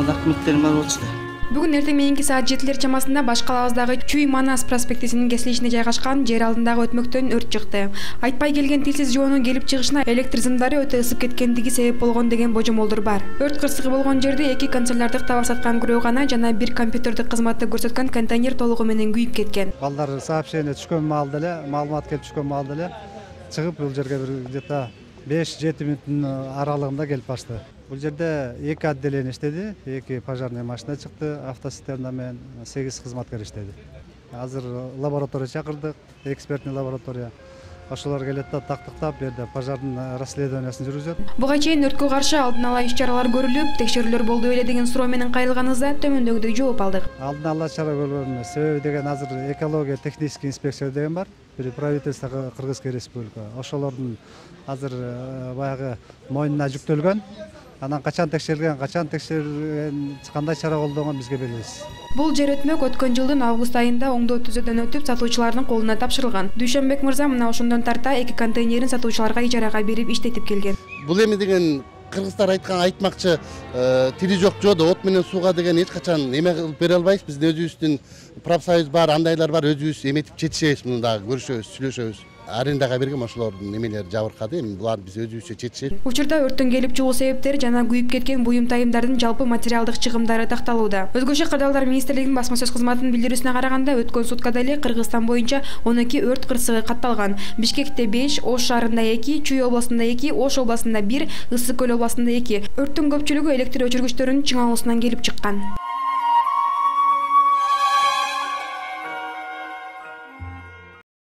документтерим бар болчу да. Бүгүн эртең мененки саат 7 чамасында Баш калабыздагы Чүй-Манас проспектисинин кесилишинде жайгашкан жер алдындагы өтмөктөн өрт чыкты. Айтпай келген тилсиз жоонун келип чыгышына электр сымдары өтө ысып кеткендиги себеп болгон деген божомолдор бар. Өрт кырсыгы болгон жерде 2 канцелярдык табак саткан күрөөгана жана 1 компьютердик кызматты көрсөткөн контейнер толугу менен күйүп кеткен. Балдар сообщение түшкөн маалда эле, маалымат келип түшкөн маалда эле чыгып бул жерге бир где-то 5-7 мүнөттүн аралыгында келип башты. Бул жерде 2 отделение иштеди, 2 пожарный машина чыкты, автоцистерна менен 8 кызматкер иштеди. Азыр лаборатория чакырдык, экспертный лаборатория. Ошолор келет да тактыктап берди, пожардын расследованиясын жүргүзөт. Буга чейин өрткө каршы алдын ала иш-чаралар көрүлүп, текшерүүлөр болду беле деген суроо менен кайрылганыбызда төмөндөгүдөй жооп алдык. Алдын ала чара көргөн себеби деген азыр экология технический инспекция деген бар. Бир правительство Кыргызская республика. Ошолордун азыр баягы мойнуна жүктөлгөн. Анан качан текшерилген, кандай чара колдонгон бизге белгисиз. Бул жер өтмөк өткөн жылдын август айында оңдоо түзөөдөн өтүп, сатуучулардын колуна тапшырылган. Дүйшөнбек мырза мына ошондон тарта 2 контейнерин сатуучуларга ижарага берип иштетип келген. Бул эми деген кыргыздар айтмакчы тили жок жөөдө от менен сууга деген эч качан эме кылып бере албайбыз. Биздин өзүбүздүн профсоюз бар, андайлар бар, өзүбүз эметип жетишебиз, муну дагы көрүшөбүз, сүйлөшөбүз. Арендага берген ошолордун немелери жабыркады, эми булар биз өзүбүзчө жетишет. Учурда өрттүн келип чыгуу себептери жана күйүп кеткен буюм тайымдардын жалпы материалдык чыгымдары такталууда. Өзгөчө кырдаалдар министрлигинин басма сөз кызматынын билдирүүсүнө караганда, өткөн суткада эле Кыргызстан боюнча 12 өрт кырсыгы катталган. Бишкекте 5, Ош шаарында 2, Чүй областында 2, Ош областында 1, Ысык көл областында 2. Өрттүн көпчүлүгү электр өчүргүчтөрүнүн чыңалуусунан келип чыккан.